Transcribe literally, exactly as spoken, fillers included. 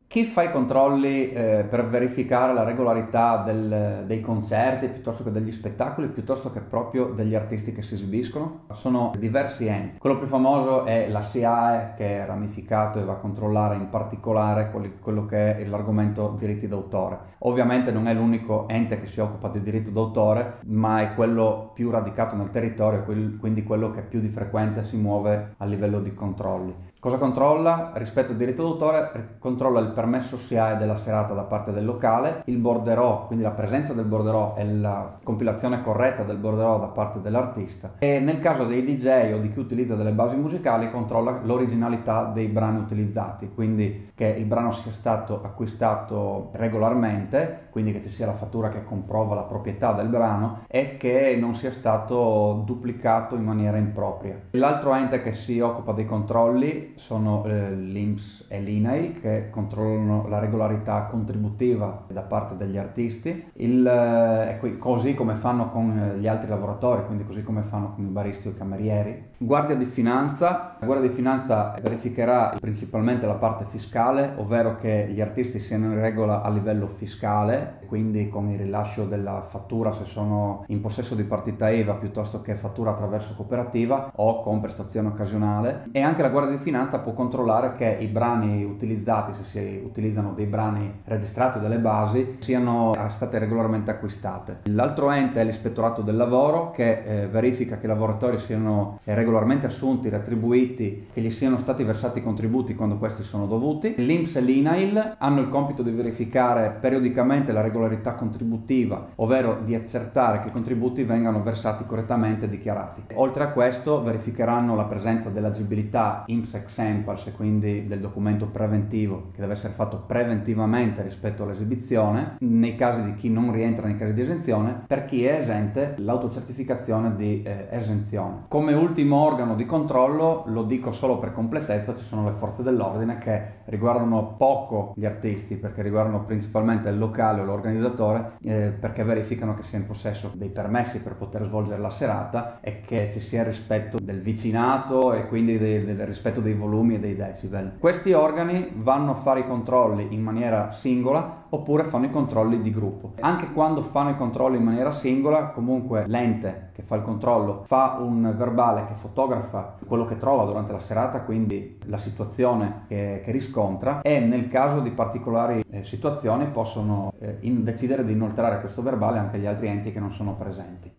Chi fa i controlli eh, per verificare la regolarità del- dei concerti piuttosto che degli spettacoli, piuttosto che proprio degli artisti che si esibiscono? Sono diversi enti. Quello più famoso è la S I A E, che è ramificato e va a controllare in particolare quelli- quello che è l'argomento diritti d'autore. Ovviamente non è l'unico ente che si occupa di diritto d'autore, ma è quello più radicato nel territorio, quel- quindi quello che più di frequente si muove a livello di controlli. Cosa controlla? Rispetto al diritto d'autore, controlla il permesso S I A E della serata da parte del locale, il borderò, quindi la presenza del borderò e la compilazione corretta del borderò da parte dell'artista, e nel caso dei D J o di chi utilizza delle basi musicali controlla l'originalità dei brani utilizzati, quindi che il brano sia stato acquistato regolarmente, quindi che ci sia la fattura che comprova la proprietà del brano e che non sia stato duplicato in maniera impropria. L'altro ente che si occupa dei controlli sono eh, l'I N P S e l'I N A I L, che controllano la regolarità contributiva da parte degli artisti, il, eh, così come fanno con gli altri lavoratori, quindi così come fanno con i baristi o i camerieri. Guardia di Finanza. La Guardia di Finanza verificherà principalmente la parte fiscale, ovvero che gli artisti siano in regola a livello fiscale, quindi con il rilascio della fattura se sono in possesso di partita I V A piuttosto che fattura attraverso cooperativa o con prestazione occasionale. E anche la Guardia di Finanza può controllare che i brani utilizzati, se si utilizzano dei brani registrati o delle basi, siano state regolarmente acquistate. L'altro ente è l'Ispettorato del Lavoro, che eh, verifica che i lavoratori siano eh, regolarmente assunti, retribuiti, che gli siano stati versati contributi quando questi sono dovuti. L'I N P S e l'I N A I L hanno il compito di verificare periodicamente la regolarità contributiva, ovvero di accertare che i contributi vengano versati correttamente e dichiarati. Oltre a questo verificheranno la presenza dell'agibilità I N P S Exemplars, e quindi del documento preventivo che deve essere fatto preventivamente rispetto all'esibizione, nei casi di chi non rientra nei casi di esenzione. Per chi è esente, l'autocertificazione di eh, esenzione. Come ultimo organo di controllo, lo dico solo per completezza, ci sono le forze dell'ordine, che riguardano poco gli artisti perché riguardano principalmente il locale o l'organizzatore, eh, perché verificano che sia in possesso dei permessi per poter svolgere la serata e che ci sia rispetto del vicinato e quindi del, del rispetto dei volumi e dei decibel. Questi organi vanno a fare i controlli in maniera singola oppure fanno i controlli di gruppo. Anche quando fanno i controlli in maniera singola, comunque l'ente che fa il controllo fa un verbale che fotografa quello che trova durante la serata, quindi la situazione che, che riscontra, e nel caso di particolari eh, situazioni possono eh, in, decidere di inoltrare questo verbale anche agli altri enti che non sono presenti.